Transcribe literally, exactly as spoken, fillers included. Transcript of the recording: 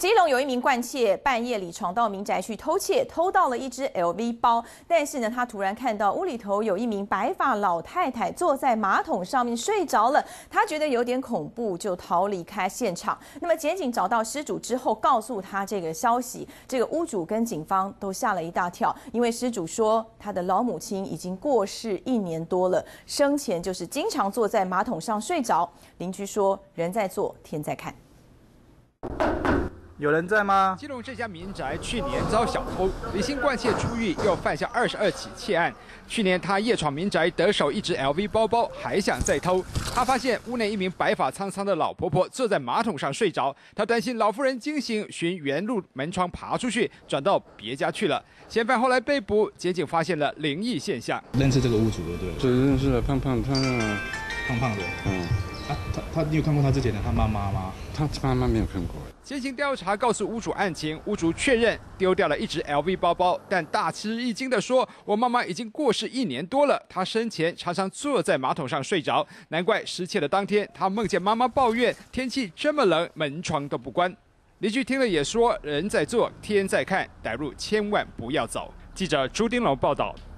基隆有一名惯窃，半夜里闯到民宅去偷窃，偷到了一只 L V 包。但是呢，他突然看到屋里头有一名白发老太太坐在马桶上面睡着了，他觉得有点恐怖，就逃离开现场。那么检警找到失主之后，告诉他这个消息，这个屋主跟警方都吓了一大跳，因为失主说他的老母亲已经过世一年多了，生前就是经常坐在马桶上睡着。邻居说，人在做，天在看。 有人在吗？ 基隆这家民宅去年遭小偷离心惯窃出狱，又犯下二十二起窃案。去年他夜闯民宅得手一只 L V 包包，还想再偷。他发现屋内一名白发苍苍的老婆婆坐在马桶上睡着，他担心老妇人惊醒，循原路门窗爬出去，转到别家去了。嫌犯后来被捕，检警发现了灵异现象。 认识这个屋主对不对？ 对，认识了，胖胖，他胖胖的。 嗯。 啊，他他你有看过他之前的他妈妈吗？ 他妈妈没有看过。 先行调查告诉屋主案情，屋主确认丢掉了一只 L V 包包，但大吃一惊地说：“我妈妈已经过世一年多了，她生前常常坐在马桶上睡着，难怪失窃的当天，她梦见妈妈抱怨天气这么冷，门窗都不关。”邻居听了也说：“人在做，天在看，歹入千万不要走。”记者朱丁龙报道。